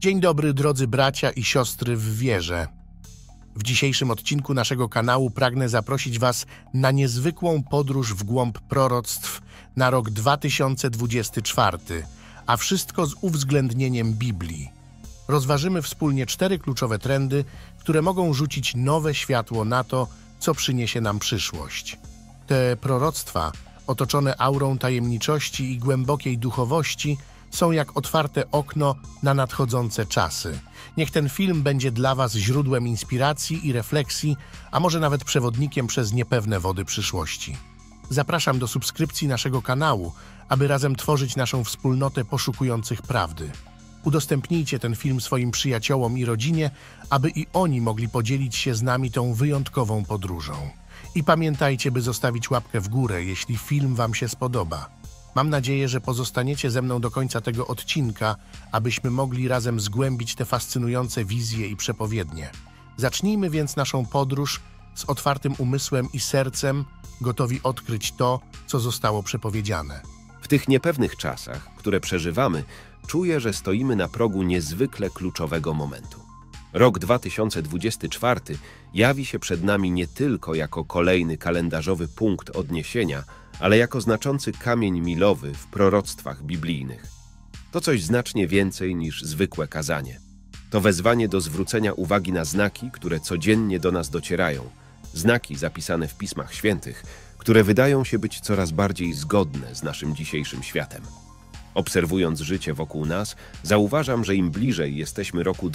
Dzień dobry, drodzy bracia i siostry w wierze. W dzisiejszym odcinku naszego kanału pragnę zaprosić Was na niezwykłą podróż w głąb proroctw na rok 2024, a wszystko z uwzględnieniem Biblii. Rozważymy wspólnie 4 kluczowe trendy, które mogą rzucić nowe światło na to, co przyniesie nam przyszłość. Te proroctwa, otoczone aurą tajemniczości i głębokiej duchowości, są jak otwarte okno na nadchodzące czasy. Niech ten film będzie dla Was źródłem inspiracji i refleksji, a może nawet przewodnikiem przez niepewne wody przyszłości. Zapraszam do subskrypcji naszego kanału, aby razem tworzyć naszą wspólnotę poszukujących prawdy. Udostępnijcie ten film swoim przyjaciołom i rodzinie, aby i oni mogli podzielić się z nami tą wyjątkową podróżą. I pamiętajcie, by zostawić łapkę w górę, jeśli film Wam się spodoba. Mam nadzieję, że pozostaniecie ze mną do końca tego odcinka, abyśmy mogli razem zgłębić te fascynujące wizje i przepowiednie. Zacznijmy więc naszą podróż z otwartym umysłem i sercem, gotowi odkryć to, co zostało przepowiedziane. W tych niepewnych czasach, które przeżywamy, czuję, że stoimy na progu niezwykle kluczowego momentu. Rok 2024 jawi się przed nami nie tylko jako kolejny kalendarzowy punkt odniesienia, ale jako znaczący kamień milowy w proroctwach biblijnych. To coś znacznie więcej niż zwykłe kazanie. To wezwanie do zwrócenia uwagi na znaki, które codziennie do nas docierają. Znaki zapisane w Pismach Świętych, które wydają się być coraz bardziej zgodne z naszym dzisiejszym światem. Obserwując życie wokół nas, zauważam, że im bliżej jesteśmy roku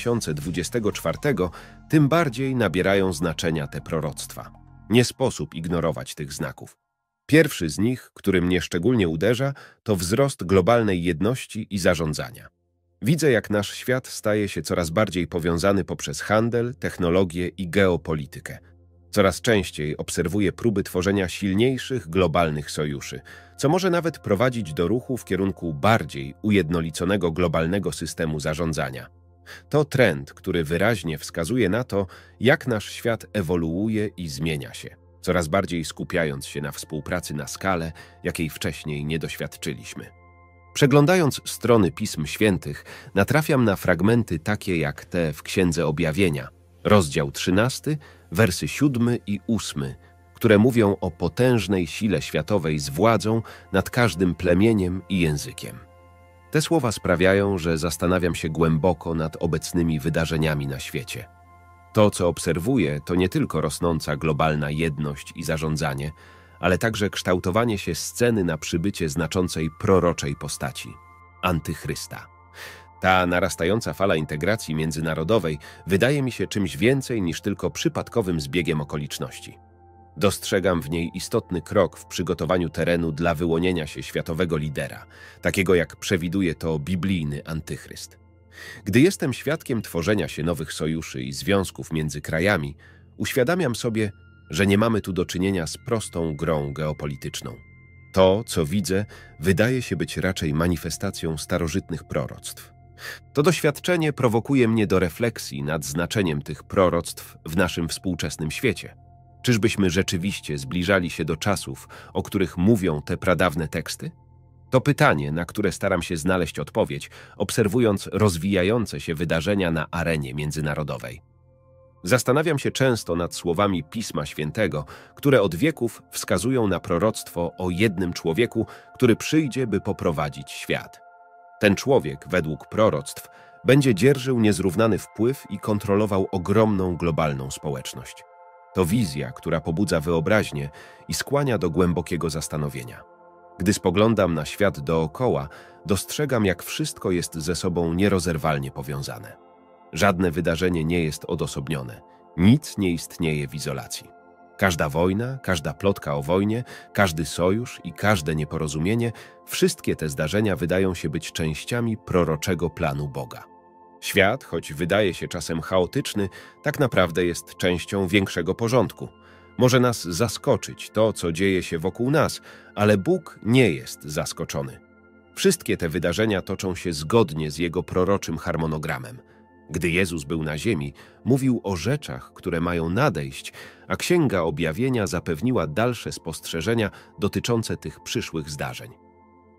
2024, tym bardziej nabierają znaczenia te proroctwa. Nie sposób ignorować tych znaków. Pierwszy z nich, który mnie szczególnie uderza, to wzrost globalnej jedności i zarządzania. Widzę, jak nasz świat staje się coraz bardziej powiązany poprzez handel, technologię i geopolitykę. Coraz częściej obserwuję próby tworzenia silniejszych globalnych sojuszy, co może nawet prowadzić do ruchu w kierunku bardziej ujednoliconego globalnego systemu zarządzania. To trend, który wyraźnie wskazuje na to, jak nasz świat ewoluuje i zmienia się, coraz bardziej skupiając się na współpracy na skalę, jakiej wcześniej nie doświadczyliśmy. Przeglądając strony Pism Świętych, natrafiam na fragmenty takie jak te w Księdze Objawienia, rozdział 13, wersy 7 i 8, które mówią o potężnej sile światowej z władzą nad każdym plemieniem i językiem. Te słowa sprawiają, że zastanawiam się głęboko nad obecnymi wydarzeniami na świecie. To, co obserwuję, to nie tylko rosnąca globalna jedność i zarządzanie, ale także kształtowanie się sceny na przybycie znaczącej proroczej postaci – Antychrysta. Ta narastająca fala integracji międzynarodowej wydaje mi się czymś więcej niż tylko przypadkowym zbiegiem okoliczności. Dostrzegam w niej istotny krok w przygotowaniu terenu dla wyłonienia się światowego lidera, takiego jak przewiduje to biblijny Antychryst. Gdy jestem świadkiem tworzenia się nowych sojuszy i związków między krajami, uświadamiam sobie, że nie mamy tu do czynienia z prostą grą geopolityczną. To, co widzę, wydaje się być raczej manifestacją starożytnych proroctw. To doświadczenie prowokuje mnie do refleksji nad znaczeniem tych proroctw w naszym współczesnym świecie. Czyżbyśmy rzeczywiście zbliżali się do czasów, o których mówią te pradawne teksty? To pytanie, na które staram się znaleźć odpowiedź, obserwując rozwijające się wydarzenia na arenie międzynarodowej. Zastanawiam się często nad słowami Pisma Świętego, które od wieków wskazują na proroctwo o jednym człowieku, który przyjdzie, by poprowadzić świat. Ten człowiek, według proroctw, będzie dzierżył niezrównany wpływ i kontrolował ogromną globalną społeczność. To wizja, która pobudza wyobraźnię i skłania do głębokiego zastanowienia. Gdy spoglądam na świat dookoła, dostrzegam, jak wszystko jest ze sobą nierozerwalnie powiązane. Żadne wydarzenie nie jest odosobnione, nic nie istnieje w izolacji. Każda wojna, każda plotka o wojnie, każdy sojusz i każde nieporozumienie, wszystkie te zdarzenia wydają się być częściami proroczego planu Boga. Świat, choć wydaje się czasem chaotyczny, tak naprawdę jest częścią większego porządku. Może nas zaskoczyć to, co dzieje się wokół nas, ale Bóg nie jest zaskoczony. Wszystkie te wydarzenia toczą się zgodnie z Jego proroczym harmonogramem. Gdy Jezus był na ziemi, mówił o rzeczach, które mają nadejść, a Księga Objawienia zapewniła dalsze spostrzeżenia dotyczące tych przyszłych zdarzeń.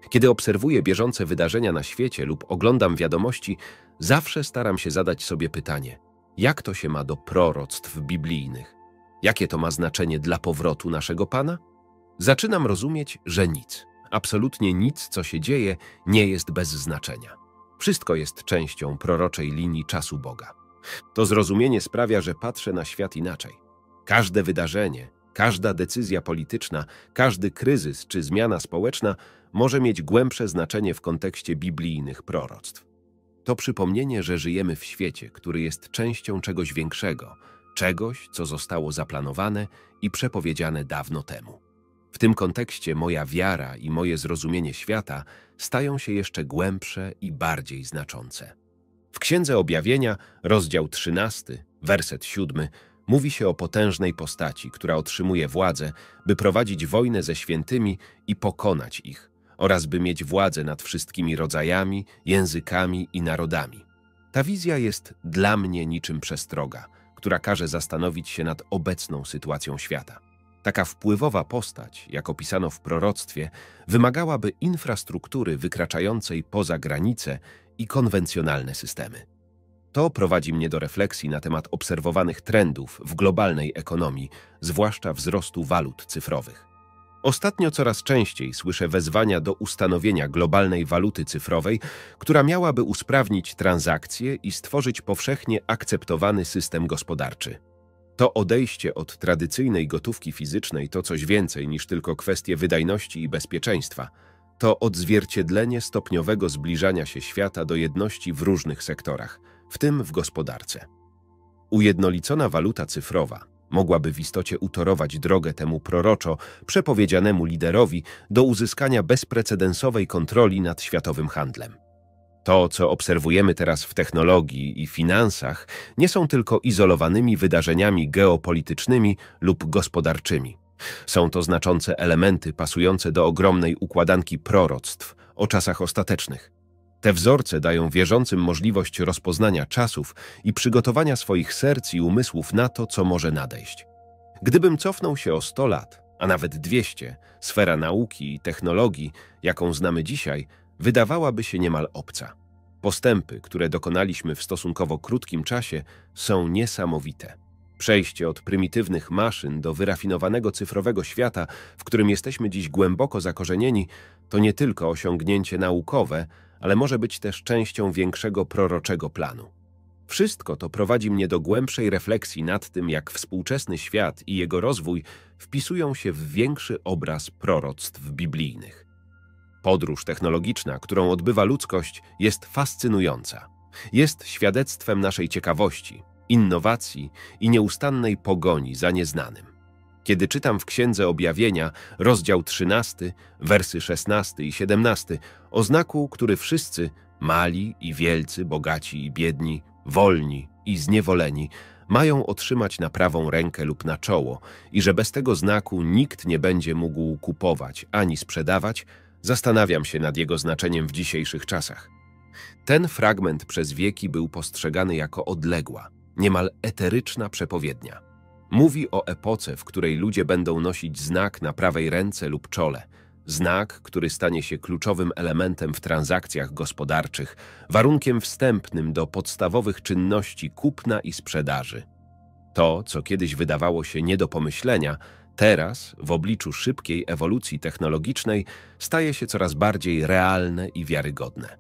Kiedy obserwuję bieżące wydarzenia na świecie lub oglądam wiadomości, zawsze staram się zadać sobie pytanie, jak to się ma do proroctw biblijnych? Jakie to ma znaczenie dla powrotu naszego Pana? Zaczynam rozumieć, że nic, absolutnie nic, co się dzieje, nie jest bez znaczenia. Wszystko jest częścią proroczej linii czasu Boga. To zrozumienie sprawia, że patrzę na świat inaczej. Każde wydarzenie, każda decyzja polityczna, każdy kryzys czy zmiana społeczna może mieć głębsze znaczenie w kontekście biblijnych proroctw. To przypomnienie, że żyjemy w świecie, który jest częścią czegoś większego, czegoś, co zostało zaplanowane i przepowiedziane dawno temu. W tym kontekście moja wiara i moje zrozumienie świata stają się jeszcze głębsze i bardziej znaczące. W Księdze Objawienia, rozdział 13, werset 7, mówi się o potężnej postaci, która otrzymuje władzę, by prowadzić wojnę ze świętymi i pokonać ich, oraz by mieć władzę nad wszystkimi rodzajami, językami i narodami. Ta wizja jest dla mnie niczym przestroga, która każe zastanowić się nad obecną sytuacją świata. Taka wpływowa postać, jak opisano w proroctwie, wymagałaby infrastruktury wykraczającej poza granice i konwencjonalne systemy. To prowadzi mnie do refleksji na temat obserwowanych trendów w globalnej ekonomii, zwłaszcza wzrostu walut cyfrowych. Ostatnio coraz częściej słyszę wezwania do ustanowienia globalnej waluty cyfrowej, która miałaby usprawnić transakcje i stworzyć powszechnie akceptowany system gospodarczy. To odejście od tradycyjnej gotówki fizycznej to coś więcej niż tylko kwestie wydajności i bezpieczeństwa. To odzwierciedlenie stopniowego zbliżania się świata do jedności w różnych sektorach, w tym w gospodarce. Ujednolicona waluta cyfrowa mogłaby w istocie utorować drogę temu proroczo przepowiedzianemu liderowi do uzyskania bezprecedensowej kontroli nad światowym handlem. To, co obserwujemy teraz w technologii i finansach, nie są tylko izolowanymi wydarzeniami geopolitycznymi lub gospodarczymi. Są to znaczące elementy pasujące do ogromnej układanki proroctw o czasach ostatecznych. Te wzorce dają wierzącym możliwość rozpoznania czasów i przygotowania swoich serc i umysłów na to, co może nadejść. Gdybym cofnął się o 100 lat, a nawet 200, sfera nauki i technologii, jaką znamy dzisiaj, wydawałaby się niemal obca. Postępy, które dokonaliśmy w stosunkowo krótkim czasie, są niesamowite. Przejście od prymitywnych maszyn do wyrafinowanego cyfrowego świata, w którym jesteśmy dziś głęboko zakorzenieni, to nie tylko osiągnięcie naukowe, ale może być też częścią większego proroczego planu. Wszystko to prowadzi mnie do głębszej refleksji nad tym, jak współczesny świat i jego rozwój wpisują się w większy obraz proroctw biblijnych. Podróż technologiczna, którą odbywa ludzkość, jest fascynująca. Jest świadectwem naszej ciekawości, innowacji i nieustannej pogoni za nieznanym. Kiedy czytam w Księdze Objawienia, rozdział 13, wersy 16 i 17, o znaku, który wszyscy, mali i wielcy, bogaci i biedni, wolni i zniewoleni, mają otrzymać na prawą rękę lub na czoło i że bez tego znaku nikt nie będzie mógł kupować ani sprzedawać, zastanawiam się nad jego znaczeniem w dzisiejszych czasach. Ten fragment przez wieki był postrzegany jako odległa, niemal eteryczna przepowiednia. Mówi o epoce, w której ludzie będą nosić znak na prawej ręce lub czole. Znak, który stanie się kluczowym elementem w transakcjach gospodarczych, warunkiem wstępnym do podstawowych czynności kupna i sprzedaży. To, co kiedyś wydawało się nie do pomyślenia, teraz, w obliczu szybkiej ewolucji technologicznej, staje się coraz bardziej realne i wiarygodne.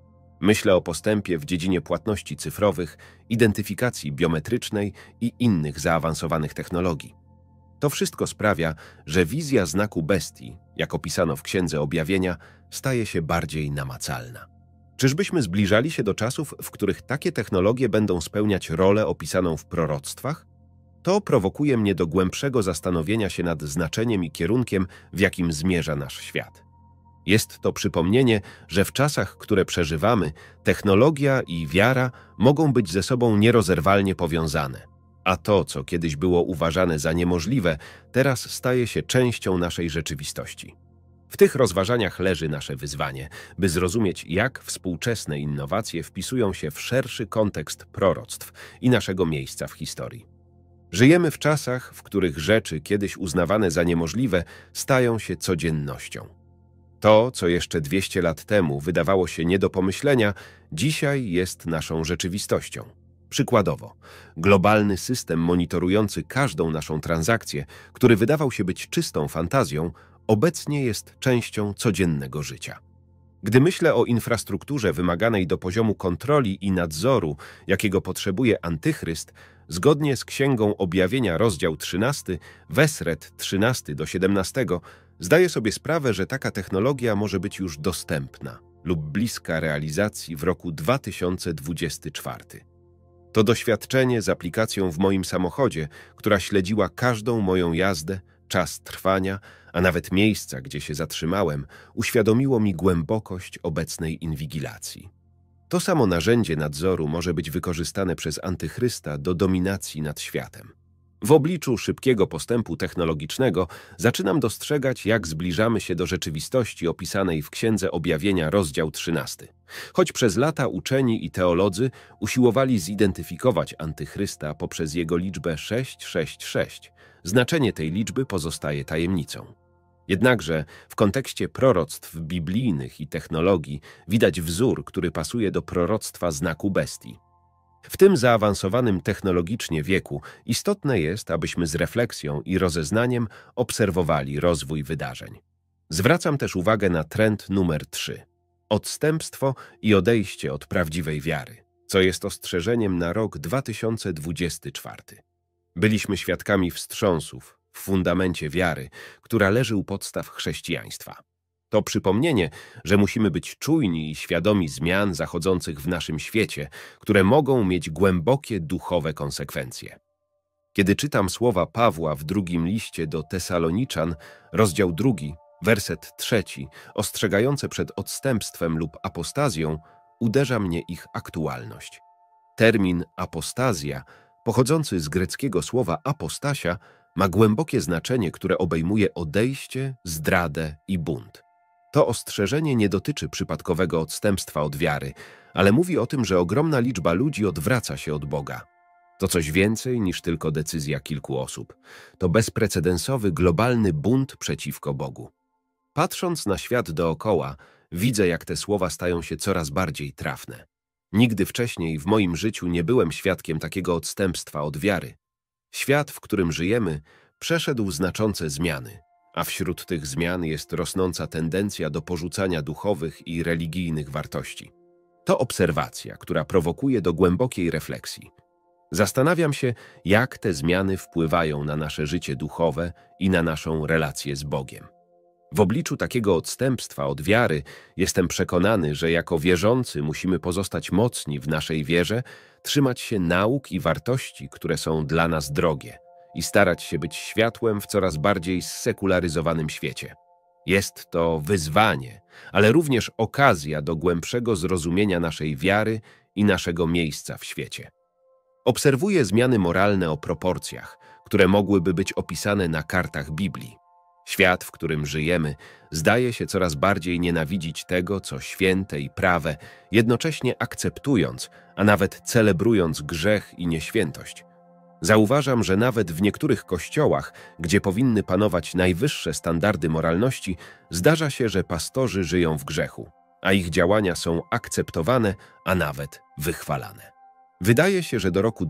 Myślę o postępie w dziedzinie płatności cyfrowych, identyfikacji biometrycznej i innych zaawansowanych technologii. To wszystko sprawia, że wizja znaku bestii, jak opisano w Księdze Objawienia, staje się bardziej namacalna. Czyżbyśmy zbliżali się do czasów, w których takie technologie będą spełniać rolę opisaną w proroctwach? To prowokuje mnie do głębszego zastanowienia się nad znaczeniem i kierunkiem, w jakim zmierza nasz świat. Jest to przypomnienie, że w czasach, które przeżywamy, technologia i wiara mogą być ze sobą nierozerwalnie powiązane, a to, co kiedyś było uważane za niemożliwe, teraz staje się częścią naszej rzeczywistości. W tych rozważaniach leży nasze wyzwanie, by zrozumieć, jak współczesne innowacje wpisują się w szerszy kontekst proroctw i naszego miejsca w historii. Żyjemy w czasach, w których rzeczy kiedyś uznawane za niemożliwe stają się codziennością. To, co jeszcze 200 lat temu wydawało się nie do pomyślenia, dzisiaj jest naszą rzeczywistością. Przykładowo, globalny system monitorujący każdą naszą transakcję, który wydawał się być czystą fantazją, obecnie jest częścią codziennego życia. Gdy myślę o infrastrukturze wymaganej do poziomu kontroli i nadzoru, jakiego potrzebuje Antychryst, zgodnie z Księgą Objawienia rozdział 13, wesret 13-17, zdaję sobie sprawę, że taka technologia może być już dostępna lub bliska realizacji w roku 2024. To doświadczenie z aplikacją w moim samochodzie, która śledziła każdą moją jazdę, czas trwania, a nawet miejsca, gdzie się zatrzymałem, uświadomiło mi głębokość obecnej inwigilacji. To samo narzędzie nadzoru może być wykorzystane przez Antychrysta do dominacji nad światem. W obliczu szybkiego postępu technologicznego zaczynam dostrzegać, jak zbliżamy się do rzeczywistości opisanej w Księdze Objawienia rozdział 13. Choć przez lata uczeni i teolodzy usiłowali zidentyfikować Antychrysta poprzez jego liczbę 666, znaczenie tej liczby pozostaje tajemnicą. Jednakże w kontekście proroctw biblijnych i technologii widać wzór, który pasuje do proroctwa znaku bestii. W tym zaawansowanym technologicznie wieku istotne jest, abyśmy z refleksją i rozeznaniem obserwowali rozwój wydarzeń. Zwracam też uwagę na trend numer 3. Odstępstwo i odejście od prawdziwej wiary, co jest ostrzeżeniem na rok 2024. Byliśmy świadkami wstrząsów w fundamencie wiary, która leży u podstaw chrześcijaństwa. To przypomnienie, że musimy być czujni i świadomi zmian zachodzących w naszym świecie, które mogą mieć głębokie duchowe konsekwencje. Kiedy czytam słowa Pawła w drugim liście do Tesaloniczan, rozdział 2, werset 3, ostrzegające przed odstępstwem lub apostazją, uderza mnie ich aktualność. Termin apostazja, pochodzący z greckiego słowa apostasia, ma głębokie znaczenie, które obejmuje odejście, zdradę i bunt. To ostrzeżenie nie dotyczy przypadkowego odstępstwa od wiary, ale mówi o tym, że ogromna liczba ludzi odwraca się od Boga. To coś więcej niż tylko decyzja kilku osób. To bezprecedensowy, globalny bunt przeciwko Bogu. Patrząc na świat dookoła, widzę, jak te słowa stają się coraz bardziej trafne. Nigdy wcześniej w moim życiu nie byłem świadkiem takiego odstępstwa od wiary. Świat, w którym żyjemy, przeszedł znaczące zmiany, a wśród tych zmian jest rosnąca tendencja do porzucania duchowych i religijnych wartości. To obserwacja, która prowokuje do głębokiej refleksji. Zastanawiam się, jak te zmiany wpływają na nasze życie duchowe i na naszą relację z Bogiem. W obliczu takiego odstępstwa od wiary jestem przekonany, że jako wierzący musimy pozostać mocni w naszej wierze, trzymać się nauk i wartości, które są dla nas drogie i starać się być światłem w coraz bardziej zsekularyzowanym świecie. Jest to wyzwanie, ale również okazja do głębszego zrozumienia naszej wiary i naszego miejsca w świecie. Obserwuję zmiany moralne o proporcjach, które mogłyby być opisane na kartach Biblii. Świat, w którym żyjemy, zdaje się coraz bardziej nienawidzić tego, co święte i prawe, jednocześnie akceptując, a nawet celebrując grzech i nieświętość. Zauważam, że nawet w niektórych kościołach, gdzie powinny panować najwyższe standardy moralności, zdarza się, że pastorzy żyją w grzechu, a ich działania są akceptowane, a nawet wychwalane. Wydaje się, że do roku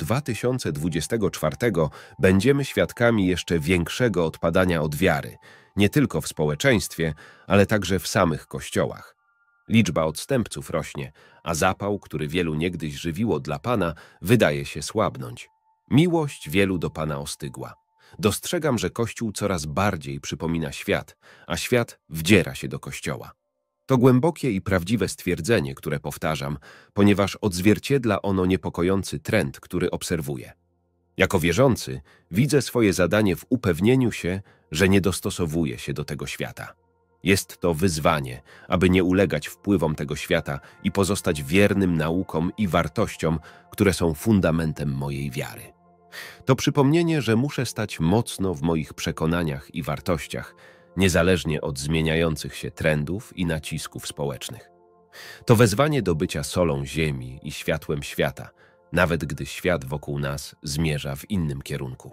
2024 będziemy świadkami jeszcze większego odpadania od wiary, nie tylko w społeczeństwie, ale także w samych kościołach. Liczba odstępców rośnie, a zapał, który wielu niegdyś żywiło dla Pana, wydaje się słabnąć. Miłość wielu do Pana ostygła. Dostrzegam, że Kościół coraz bardziej przypomina świat, a świat wdziera się do Kościoła. To głębokie i prawdziwe stwierdzenie, które powtarzam, ponieważ odzwierciedla ono niepokojący trend, który obserwuję. Jako wierzący widzę swoje zadanie w upewnieniu się, że nie dostosowuję się do tego świata. Jest to wyzwanie, aby nie ulegać wpływom tego świata i pozostać wiernym naukom i wartościom, które są fundamentem mojej wiary. To przypomnienie, że muszę stać mocno w moich przekonaniach i wartościach, niezależnie od zmieniających się trendów i nacisków społecznych. To wezwanie do bycia solą ziemi i światłem świata, nawet gdy świat wokół nas zmierza w innym kierunku.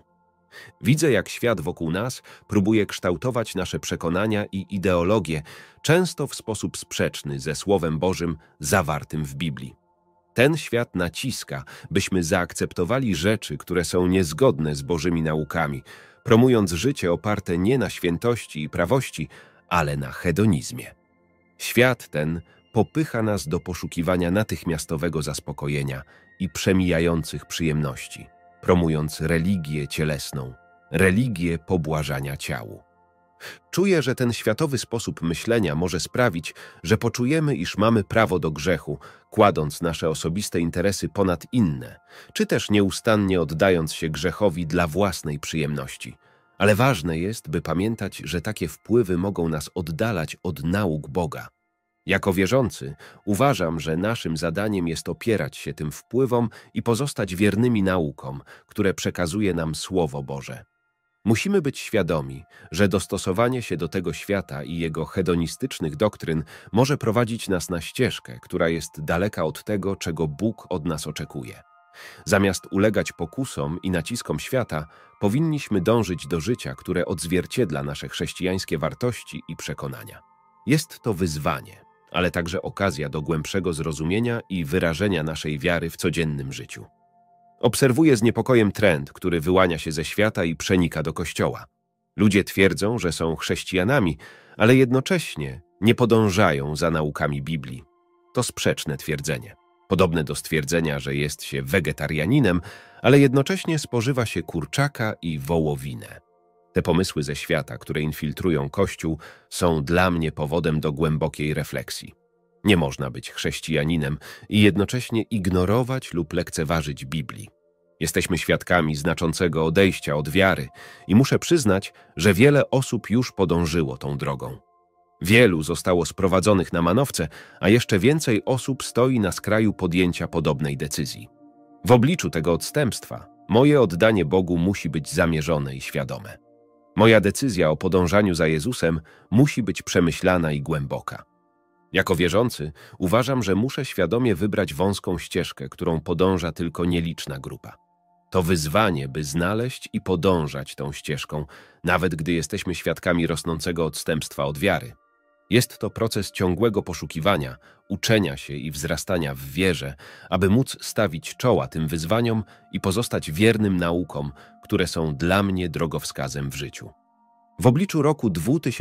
Widzę, jak świat wokół nas próbuje kształtować nasze przekonania i ideologie, często w sposób sprzeczny ze Słowem Bożym zawartym w Biblii. Ten świat naciska, byśmy zaakceptowali rzeczy, które są niezgodne z Bożymi naukami, promując życie oparte nie na świętości i prawości, ale na hedonizmie. Świat ten popycha nas do poszukiwania natychmiastowego zaspokojenia i przemijających przyjemności, promując religię cielesną, religię pobłażania ciału. Czuję, że ten światowy sposób myślenia może sprawić, że poczujemy, iż mamy prawo do grzechu, kładąc nasze osobiste interesy ponad inne, czy też nieustannie oddając się grzechowi dla własnej przyjemności. Ale ważne jest, by pamiętać, że takie wpływy mogą nas oddalać od nauk Boga. Jako wierzący uważam, że naszym zadaniem jest opierać się tym wpływom i pozostać wiernymi naukom, które przekazuje nam Słowo Boże. Musimy być świadomi, że dostosowanie się do tego świata i jego hedonistycznych doktryn może prowadzić nas na ścieżkę, która jest daleka od tego, czego Bóg od nas oczekuje. Zamiast ulegać pokusom i naciskom świata, powinniśmy dążyć do życia, które odzwierciedla nasze chrześcijańskie wartości i przekonania. Jest to wyzwanie, ale także okazja do głębszego zrozumienia i wyrażenia naszej wiary w codziennym życiu. Obserwuję z niepokojem trend, który wyłania się ze świata i przenika do Kościoła. Ludzie twierdzą, że są chrześcijanami, ale jednocześnie nie podążają za naukami Biblii. To sprzeczne twierdzenie. Podobne do stwierdzenia, że jest się wegetarianinem, ale jednocześnie spożywa się kurczaka i wołowinę. Te pomysły ze świata, które infiltrują Kościół, są dla mnie powodem do głębokiej refleksji. Nie można być chrześcijaninem i jednocześnie ignorować lub lekceważyć Biblii. Jesteśmy świadkami znaczącego odejścia od wiary i muszę przyznać, że wiele osób już podążyło tą drogą. Wielu zostało sprowadzonych na manowce, a jeszcze więcej osób stoi na skraju podjęcia podobnej decyzji. W obliczu tego odstępstwa moje oddanie Bogu musi być zamierzone i świadome. Moja decyzja o podążaniu za Jezusem musi być przemyślana i głęboka. Jako wierzący uważam, że muszę świadomie wybrać wąską ścieżkę, którą podąża tylko nieliczna grupa. To wyzwanie, by znaleźć i podążać tą ścieżką, nawet gdy jesteśmy świadkami rosnącego odstępstwa od wiary. Jest to proces ciągłego poszukiwania, uczenia się i wzrastania w wierze, aby móc stawić czoła tym wyzwaniom i pozostać wiernym naukom, które są dla mnie drogowskazem w życiu. W obliczu roku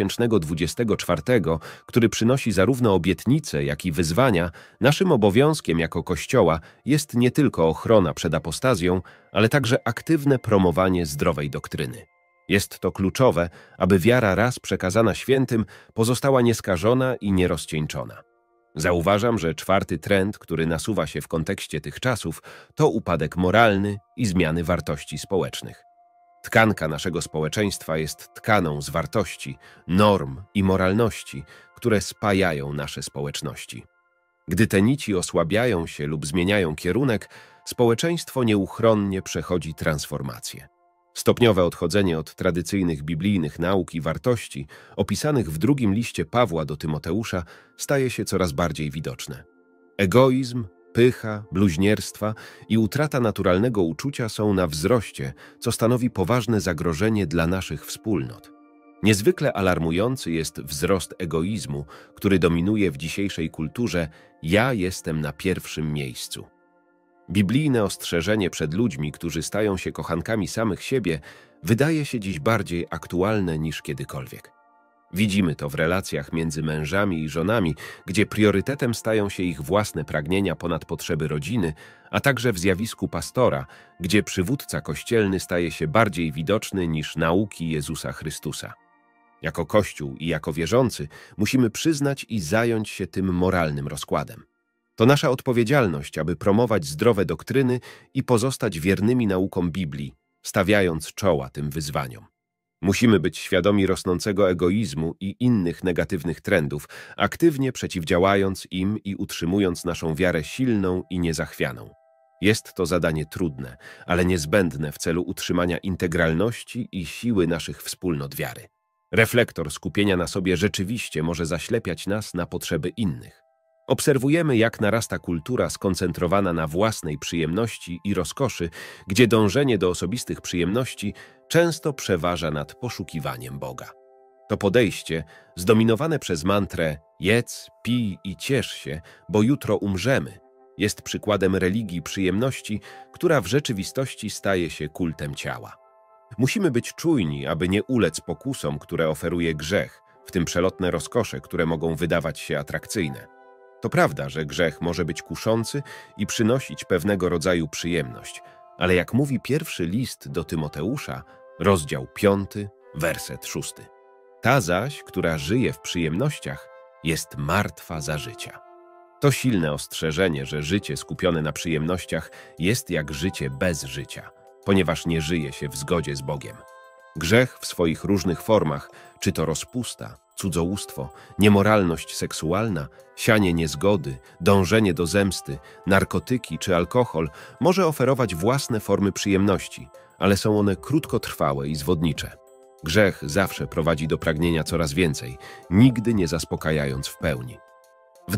2024, który przynosi zarówno obietnice, jak i wyzwania, naszym obowiązkiem jako Kościoła jest nie tylko ochrona przed apostazją, ale także aktywne promowanie zdrowej doktryny. Jest to kluczowe, aby wiara raz przekazana świętym pozostała nieskażona i nierozcieńczona. Zauważam, że czwarty trend, który nasuwa się w kontekście tych czasów, to upadek moralny i zmiany wartości społecznych. Tkanka naszego społeczeństwa jest tkaną z wartości, norm i moralności, które spajają nasze społeczności. Gdy te nici osłabiają się lub zmieniają kierunek, społeczeństwo nieuchronnie przechodzi transformację. Stopniowe odchodzenie od tradycyjnych biblijnych nauk i wartości, opisanych w drugim liście Pawła do Tymoteusza, staje się coraz bardziej widoczne. Egoizm, pycha, bluźnierstwa i utrata naturalnego uczucia są na wzroście, co stanowi poważne zagrożenie dla naszych wspólnot. Niezwykle alarmujący jest wzrost egoizmu, który dominuje w dzisiejszej kulturze „ja jestem na pierwszym miejscu”. Biblijne ostrzeżenie przed ludźmi, którzy stają się kochankami samych siebie, wydaje się dziś bardziej aktualne niż kiedykolwiek. Widzimy to w relacjach między mężami i żonami, gdzie priorytetem stają się ich własne pragnienia ponad potrzeby rodziny, a także w zjawisku pastora, gdzie przywódca kościelny staje się bardziej widoczny niż nauki Jezusa Chrystusa. Jako Kościół i jako wierzący musimy przyznać i zająć się tym moralnym rozkładem. To nasza odpowiedzialność, aby promować zdrowe doktryny i pozostać wiernymi naukom Biblii, stawiając czoła tym wyzwaniom. Musimy być świadomi rosnącego egoizmu i innych negatywnych trendów, aktywnie przeciwdziałając im i utrzymując naszą wiarę silną i niezachwianą. Jest to zadanie trudne, ale niezbędne w celu utrzymania integralności i siły naszych wspólnot wiary. Reflektor skupienia na sobie rzeczywiście może zaślepiać nas na potrzeby innych. Obserwujemy, jak narasta kultura skoncentrowana na własnej przyjemności i rozkoszy, gdzie dążenie do osobistych przyjemności często przeważa nad poszukiwaniem Boga. To podejście, zdominowane przez mantrę „jedz, pij i ciesz się, bo jutro umrzemy”, jest przykładem religii przyjemności, która w rzeczywistości staje się kultem ciała. Musimy być czujni, aby nie ulec pokusom, które oferuje grzech, w tym przelotne rozkosze, które mogą wydawać się atrakcyjne. To prawda, że grzech może być kuszący i przynosić pewnego rodzaju przyjemność, ale jak mówi pierwszy list do Tymoteusza, rozdział 5, werset 6. Ta zaś, która żyje w przyjemnościach, jest martwa za życia. To silne ostrzeżenie, że życie skupione na przyjemnościach jest jak życie bez życia, ponieważ nie żyje się w zgodzie z Bogiem. Grzech w swoich różnych formach, czy to rozpusta, cudzołóstwo, niemoralność seksualna, sianie niezgody, dążenie do zemsty, narkotyki czy alkohol, może oferować własne formy przyjemności, ale są one krótkotrwałe i zwodnicze. Grzech zawsze prowadzi do pragnienia coraz więcej, nigdy nie zaspokajając w pełni. W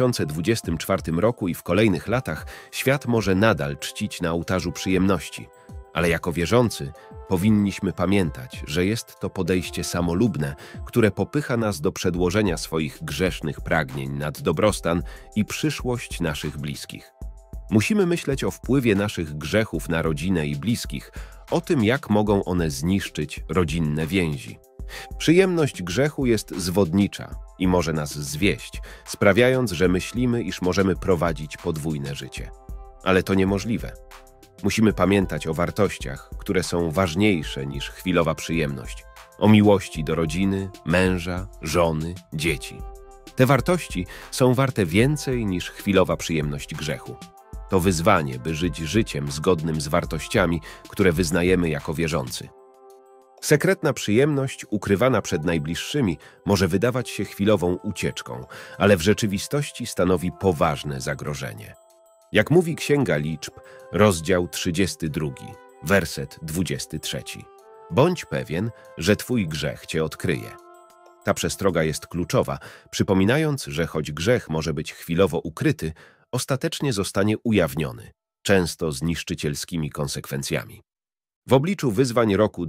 2024 roku i w kolejnych latach świat może nadal czcić na ołtarzu przyjemności, ale jako wierzący powinniśmy pamiętać, że jest to podejście samolubne, które popycha nas do przedłożenia swoich grzesznych pragnień nad dobrostan i przyszłość naszych bliskich. Musimy myśleć o wpływie naszych grzechów na rodzinę i bliskich, o tym, jak mogą one zniszczyć rodzinne więzi. Przyjemność grzechu jest zwodnicza i może nas zwieść, sprawiając, że myślimy, iż możemy prowadzić podwójne życie. Ale to niemożliwe. Musimy pamiętać o wartościach, które są ważniejsze niż chwilowa przyjemność. O miłości do rodziny, męża, żony, dzieci. Te wartości są warte więcej niż chwilowa przyjemność grzechu. To wyzwanie, by żyć życiem zgodnym z wartościami, które wyznajemy jako wierzący. Sekretna przyjemność, ukrywana przed najbliższymi, może wydawać się chwilową ucieczką, ale w rzeczywistości stanowi poważne zagrożenie. Jak mówi Księga Liczb, rozdział 32, werset 23. Bądź pewien, że twój grzech cię odkryje. Ta przestroga jest kluczowa, przypominając, że choć grzech może być chwilowo ukryty, ostatecznie zostanie ujawniony, często z niszczycielskimi konsekwencjami. W obliczu wyzwań roku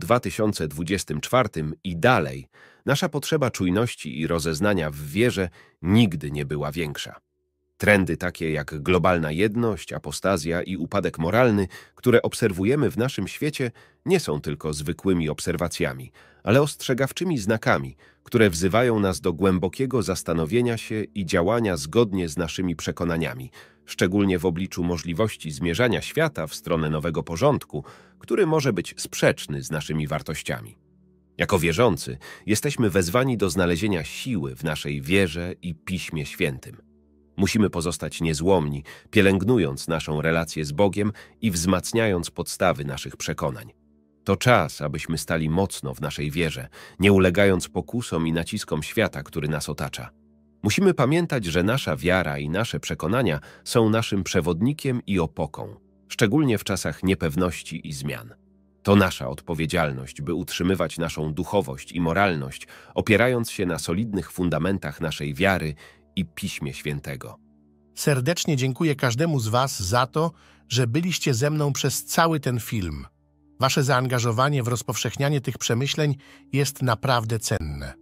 2024 i dalej, nasza potrzeba czujności i rozeznania w wierze nigdy nie była większa. Trendy takie jak globalna jedność, apostazja i upadek moralny, które obserwujemy w naszym świecie, nie są tylko zwykłymi obserwacjami, ale ostrzegawczymi znakami, które wzywają nas do głębokiego zastanowienia się i działania zgodnie z naszymi przekonaniami, szczególnie w obliczu możliwości zmierzania świata w stronę nowego porządku, który może być sprzeczny z naszymi wartościami. Jako wierzący jesteśmy wezwani do znalezienia siły w naszej wierze i Piśmie Świętym. Musimy pozostać niezłomni, pielęgnując naszą relację z Bogiem i wzmacniając podstawy naszych przekonań. To czas, abyśmy stali mocno w naszej wierze, nie ulegając pokusom i naciskom świata, który nas otacza. Musimy pamiętać, że nasza wiara i nasze przekonania są naszym przewodnikiem i opoką, szczególnie w czasach niepewności i zmian. To nasza odpowiedzialność, by utrzymywać naszą duchowość i moralność, opierając się na solidnych fundamentach naszej wiary i Piśmie Świętego. Serdecznie dziękuję każdemu z Was za to, że byliście ze mną przez cały ten film. Wasze zaangażowanie w rozpowszechnianie tych przemyśleń jest naprawdę cenne.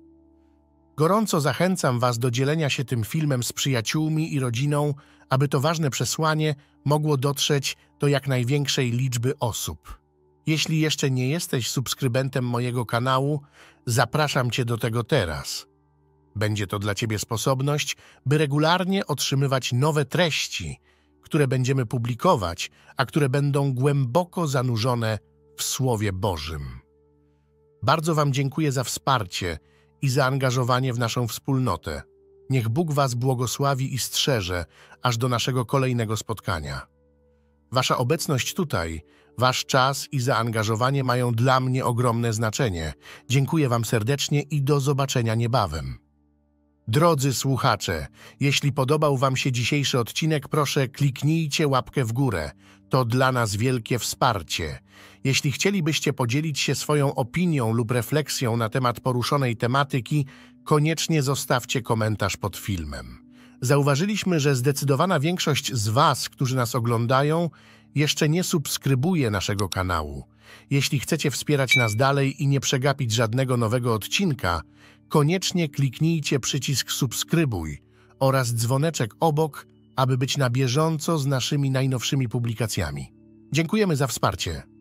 Gorąco zachęcam Was do dzielenia się tym filmem z przyjaciółmi i rodziną, aby to ważne przesłanie mogło dotrzeć do jak największej liczby osób. Jeśli jeszcze nie jesteś subskrybentem mojego kanału, zapraszam Cię do tego teraz. Będzie to dla Ciebie sposobność, by regularnie otrzymywać nowe treści, które będziemy publikować, a które będą głęboko zanurzone w Słowie Bożym. Bardzo Wam dziękuję za wsparcie i zaangażowanie w naszą wspólnotę. Niech Bóg Was błogosławi i strzeże, aż do naszego kolejnego spotkania. Wasza obecność tutaj, Wasz czas i zaangażowanie mają dla mnie ogromne znaczenie. Dziękuję Wam serdecznie i do zobaczenia niebawem. Drodzy słuchacze, jeśli podobał Wam się dzisiejszy odcinek, proszę kliknijcie łapkę w górę. To dla nas wielkie wsparcie. Jeśli chcielibyście podzielić się swoją opinią lub refleksją na temat poruszonej tematyki, koniecznie zostawcie komentarz pod filmem. Zauważyliśmy, że zdecydowana większość z Was, którzy nas oglądają, jeszcze nie subskrybuje naszego kanału. Jeśli chcecie wspierać nas dalej i nie przegapić żadnego nowego odcinka, koniecznie kliknijcie przycisk subskrybuj oraz dzwoneczek obok, aby być na bieżąco z naszymi najnowszymi publikacjami. Dziękujemy za wsparcie.